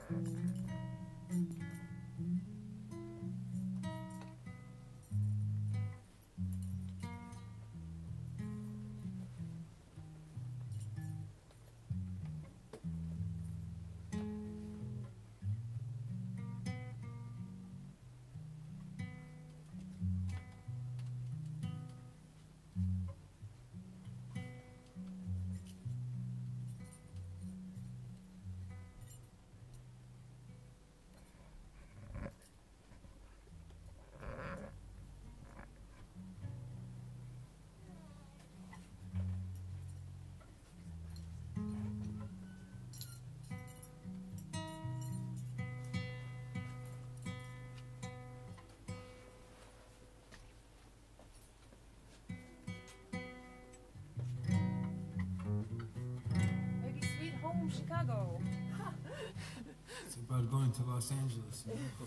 Chicago. It's about going to Los Angeles.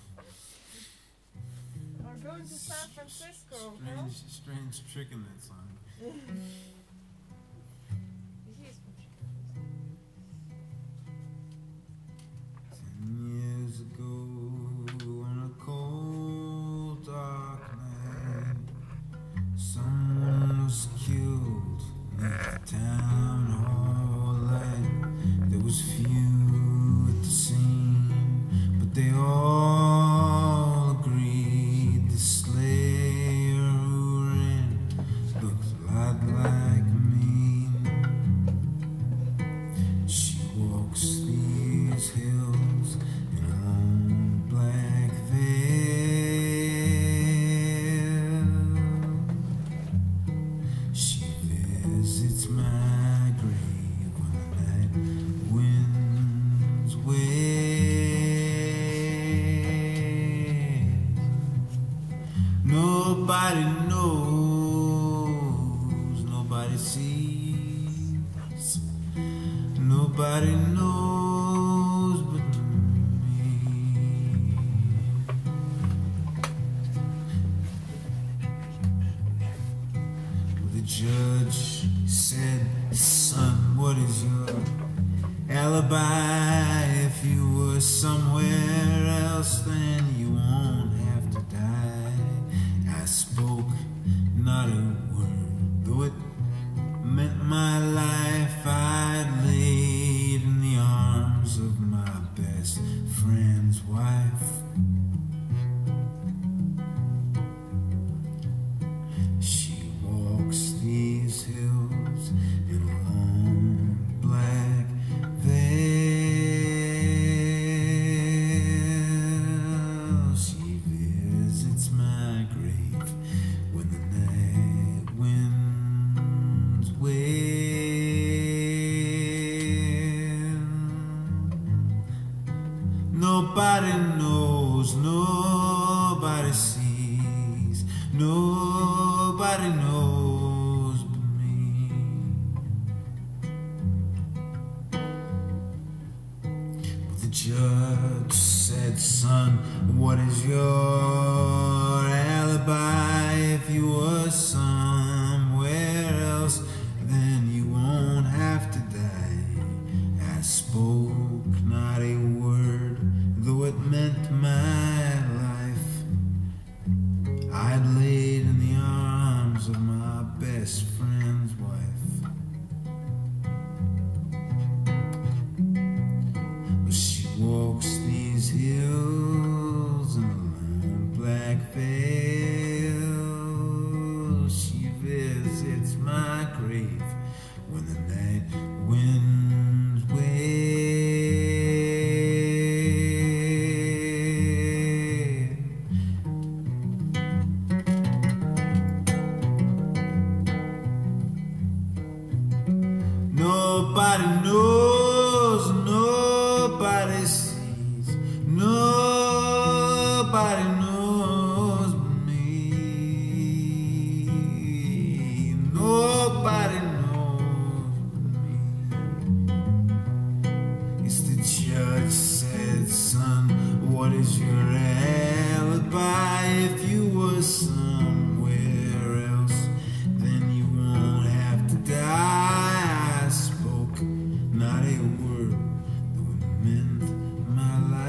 Or going to San Francisco. Strange trick in that song. He is from Chicago. 10 years ago, on a cold, dark night, someone was killed at the town hall light. There was few at the scene, but they all agreed the slayer who ran looked a lot like me. She walks these hills in a long black veil. She visits my grave when the night winds wail. Nobody knows, nobody sees, nobody knows but me. The judge said, son, what is your alibi? If you were somewhere else, then you won't have to die. I spoke not a word, though it meant my life. I'd laid in the arms of my best friend's wife. She walks these hills in a long black veil. She visits my grave when the night winds wail. Nobody knows, nobody sees, nobody knows but me. The judge said, son, what is your alibi? If you were somewhere else, then you won't have to die. I spoke not a word, though it meant my life. I'd laid in the arms of my best friend's wife. She walks these hills in a long black veil. She visits my grave when the night winds wail. Nobody knows, nobody sees, nobody knows but me. Nobody knows but me. It's the judge said, son, what is your alibi? If you were somewhere else, then you won't have to die. I spoke not a word, though it meant my life.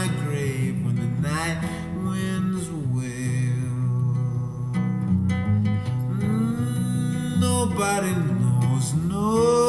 my grave when the night winds wail. Nobody knows, no.